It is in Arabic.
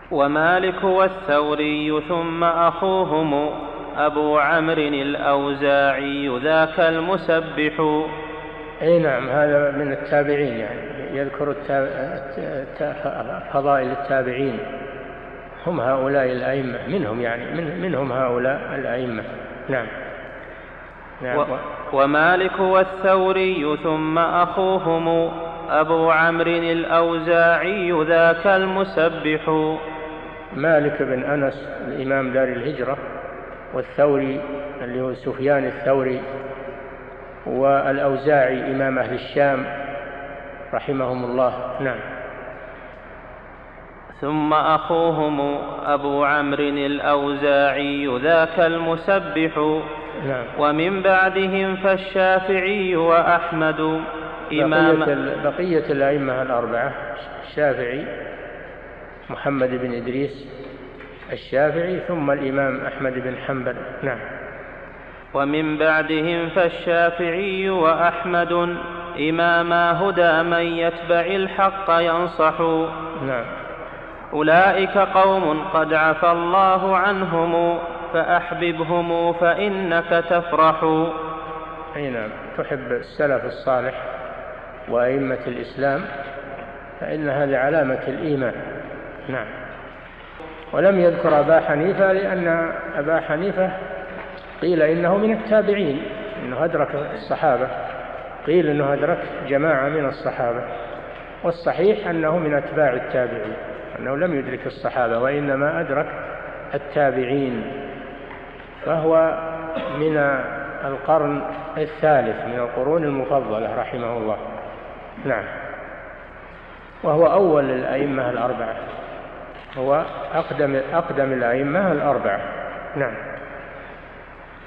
ومالك والثوري ثم أخوهم أبو عمرو الأوزاعي ذاك المسبح. أي نعم، هذا من التابعين، يعني يذكر فضائل التابعين، هم هؤلاء الأئمة، منهم يعني منهم هؤلاء الأئمة. نعم. ومالك والثوري ثم أخوهم أبو عمرو الأوزاعي ذاك المسبح. مالك بن أنس الإمام دار الهجرة، والثوري اللي هو سفيان الثوري، والأوزاعي إمام أهل الشام رحمهم الله. نعم. ثم أخوهم أبو عمرو الأوزاعي ذاك المسبح. نعم. ومن بعدهم فالشافعي وأحمد إمام. بقية الأئمة الأربعة: الشافعي محمد بن إدريس الشافعي، ثم الإمام أحمد بن حنبل. نعم. ومن بعدهم فالشافعي وأحمد إماما هدى من يتبع الحق ينصح. نعم. أولئك قوم قد عفى الله عنهم فأحببهم فإنك تفرح. أي نعم، تحب السلف الصالح وأئمة الإسلام، فإن هذه علامة الإيمان. نعم. ولم يذكر أبا حنيفة لأن أبا حنيفة قيل إنه من التابعين، إنه أدرك الصحابة، قيل إنه أدرك جماعة من الصحابة، والصحيح أنه من أتباع التابعين، أنه لم يدرك الصحابة وإنما أدرك التابعين، فهو من القرن الثالث من القرون المفضلة رحمه الله. نعم. وهو أول الأئمة الأربعة، هو أقدم الأئمة الأربعة. نعم.